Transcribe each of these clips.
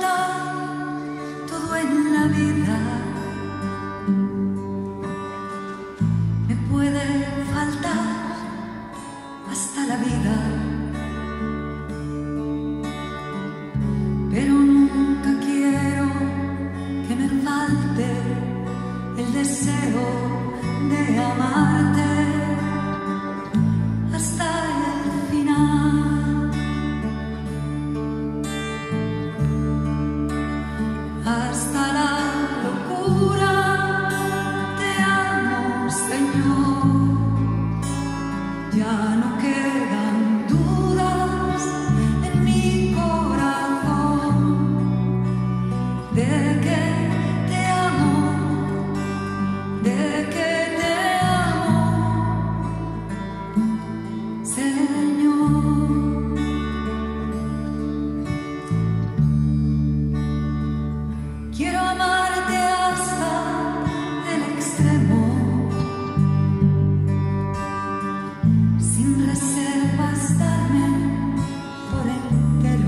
todo en la vida. Me puede faltar hasta la vida, pero nunca quiero que me falte el deseo de amarte hasta el final, hasta la locura. Te amo, Señor, ya no quedan dudas en mi corazón de que te amo, de que te amo, Señor. Quiero amarte hasta el extremo, sin reservas darme por entero,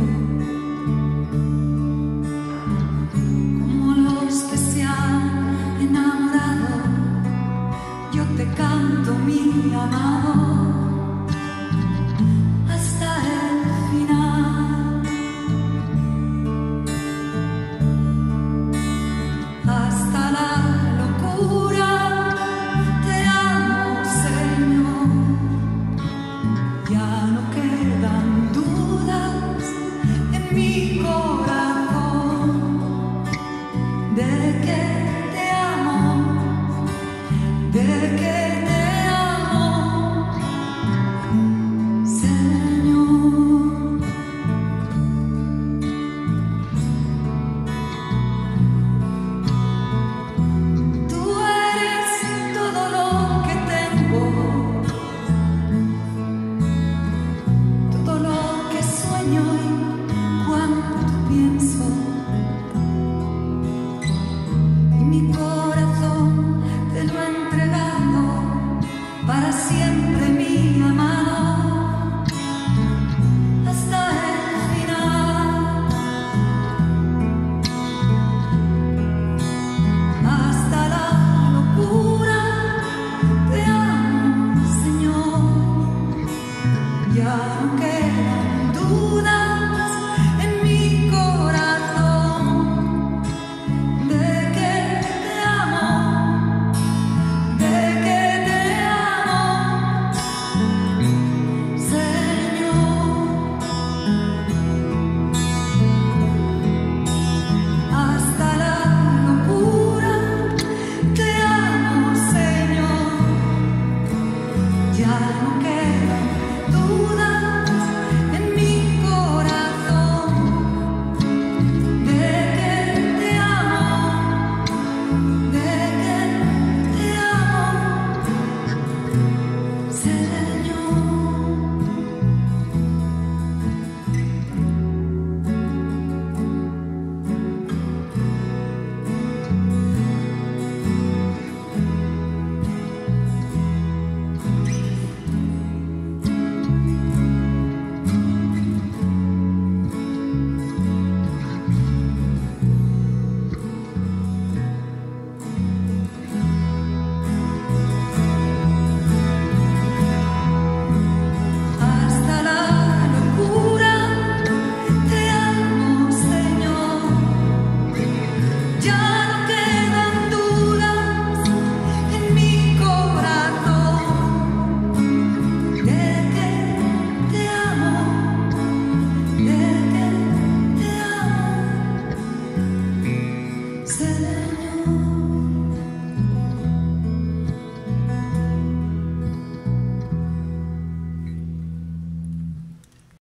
como los que se han enamorado. Yo te canto, mi amado, hasta el final, hasta la locura. Te amo, Señor, ya no quedan dudas en mi corazón de que te amo, de que te amo, Señor. Tú eres todo lo que tengo, todo lo que sueño y cuanto pienso, y mi corazón te lo he entregado para siempre, mi amado, hasta el final, hasta la locura. Te amo, Señor, ya no quedan dudas en mi corazón de que te amo, de que te amo, Señor, hasta la locura. Te amo, Señor, ya no quedan dudas